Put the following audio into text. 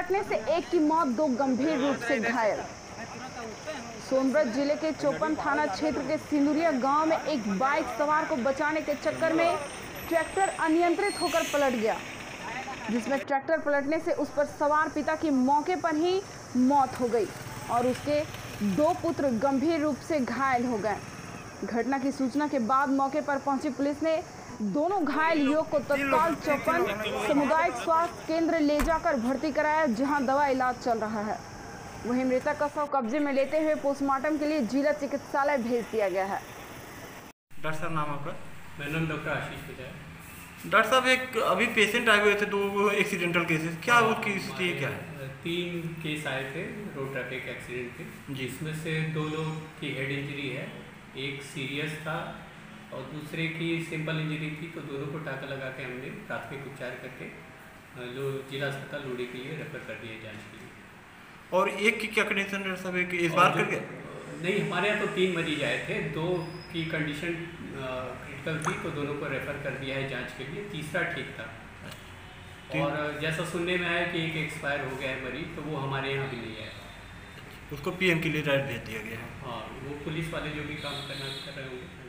पलटने से एक की मौत, 2 गंभीर रूप से घायल। सोनभद्र जिले के चौपन थाना क्षेत्र के सिंदुरिया गांव में एक बाइक सवार को बचाने के चक्कर में ट्रैक्टर अनियंत्रित होकर पलट गया, जिसमें ट्रैक्टर पलटने से उस पर सवार पिता की मौके पर ही मौत हो गई और उसके 2 पुत्र गंभीर रूप से घायल हो गए। घटना की सूचना के बाद मौके पर पहुंची पुलिस ने दोनों घायल युवक को तत्काल चौपन सामुदायिक स्वास्थ्य केंद्र ले जाकर भर्ती कराया, जहां दवा इलाज चल रहा है। वहीं मृतक का शव कब्जे में लेते हुए पोस्टमार्टम के लिए जिला चिकित्सालय भेज दिया गया है। डॉक्टर साहब, नाम आपका? मेरा नाम डॉक्टर आशीष बजाय। डॉक्टर साहब, एक अभी पेशेंट आए हुए थे, 2 एक्सीडेंटल केसेस, क्या उनकी स्थिति क्या है? 3 केस आए थे रोड ट्रैफिक एक्सीडेंट के, जिसमें से 2 लोग की हेड इंजरी है, एक सीरियस था और दूसरे की सिंपल इंजरी थी। तो दोनों को टाँका लगा के हमने प्राथमिक उपचार करके जिला अस्पताल लोडी के लिए रेफर कर दिए जांच के लिए। और एक की क्या कंडीशन है सब? एक इस बार करके नहीं, हमारे यहाँ तो 3 मरीज आए थे, 2 की कंडीशन क्रिटिकल थी तो दोनों को रेफर कर दिया है जांच के लिए, तीसरा ठीक था। और जैसा सुनने में आया कि एक एक्सपायर हो गया है मरीज, तो वो हमारे यहाँ भी नहीं है, उसको पीएम के लिए राइट भेज दिया गया है। हाँ, वो पुलिस वाले जो भी काम करना कर रहे होंगे।